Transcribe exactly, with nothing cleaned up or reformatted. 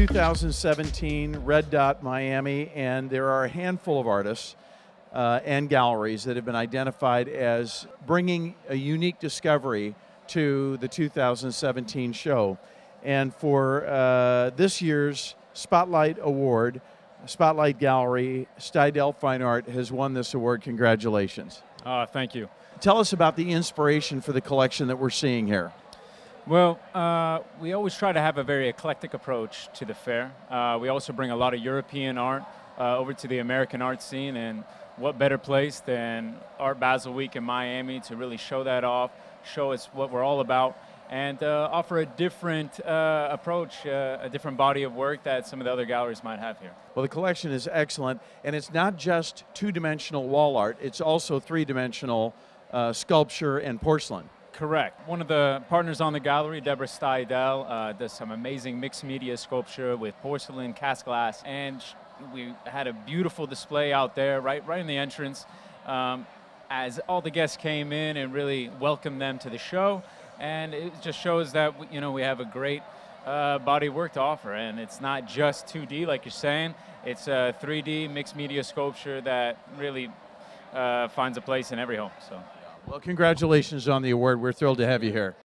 two thousand seventeen Red Dot Miami, and there are a handful of artists uh, and galleries that have been identified as bringing a unique discovery to the two thousand seventeen show. And for uh, this year's Spotlight Award, Spotlight Gallery, Steidel Fine Art has won this award. Congratulations. Uh, thank you. Tell us about the inspiration for the collection that we're seeing here. Well, uh, we always try to have a very eclectic approach to the fair. Uh, we also bring a lot of European art uh, over to the American art scene, and what better place than Art Basel Week in Miami to really show that off, show us what we're all about, and uh, offer a different uh, approach, uh, a different body of work that some of the other galleries might have here. Well, the collection is excellent, and it's not just two-dimensional wall art, it's also three-dimensional uh, sculpture and porcelain. Correct. One of the partners on the gallery, Deborah Steidel, uh, does some amazing mixed media sculpture with porcelain, cast glass, and we had a beautiful display out there right, right in the entrance um, as all the guests came in and really welcomed them to the show. And it just shows that, you know, we have a great uh, body of work to offer, and it's not just two D like you're saying. It's a three D mixed media sculpture that really uh, finds a place in every home. So. Well, congratulations on the award. We're thrilled to have you here.